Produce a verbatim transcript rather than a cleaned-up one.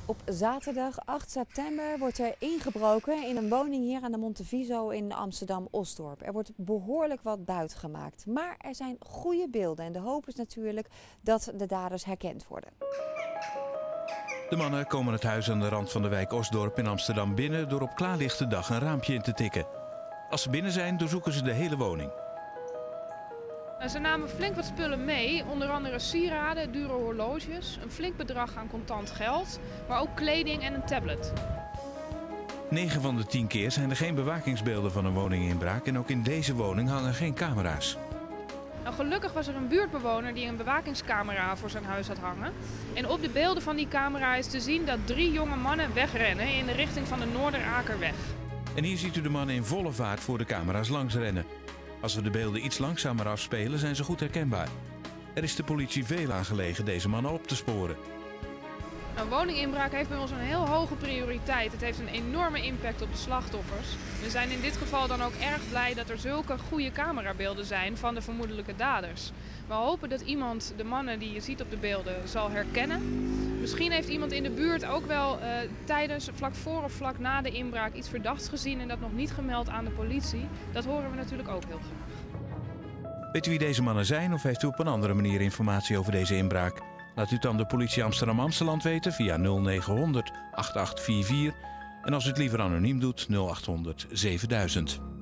Op zaterdag acht september wordt er ingebroken in een woning hier aan de Monteviso in Amsterdam-Osdorp. Er wordt behoorlijk wat buit gemaakt, maar er zijn goede beelden en de hoop is natuurlijk dat de daders herkend worden. De mannen komen het huis aan de rand van de wijk Osdorp in Amsterdam binnen door op klaarlichte dag een raampje in te tikken. Als ze binnen zijn, doorzoeken ze de hele woning. Ze namen flink wat spullen mee, onder andere sieraden, dure horloges, een flink bedrag aan contant geld, maar ook kleding en een tablet. negen van de tien keer zijn er geen bewakingsbeelden van een woninginbraak en ook in deze woning hangen geen camera's. Nou, gelukkig was er een buurtbewoner die een bewakingscamera voor zijn huis had hangen. En op de beelden van die camera is te zien dat drie jonge mannen wegrennen in de richting van de Noorderakerweg. En hier ziet u de mannen in volle vaart voor de camera's langs rennen. Als we de beelden iets langzamer afspelen, zijn ze goed herkenbaar. Er is de politie veel aan gelegen deze mannen op te sporen. Een woninginbraak heeft bij ons een heel hoge prioriteit. Het heeft een enorme impact op de slachtoffers. We zijn in dit geval dan ook erg blij dat er zulke goede camerabeelden zijn van de vermoedelijke daders. We hopen dat iemand de mannen die je ziet op de beelden zal herkennen. Misschien heeft iemand in de buurt ook wel uh, tijdens, vlak voor of vlak na de inbraak iets verdachts gezien en dat nog niet gemeld aan de politie. Dat horen we natuurlijk ook heel graag. Weet u wie deze mannen zijn of heeft u op een andere manier informatie over deze inbraak? Laat u het dan de politie Amsterdam-Amsteland weten via nul negen honderd acht acht vier vier. En als u het liever anoniem doet, nul acht honderd zevenduizend.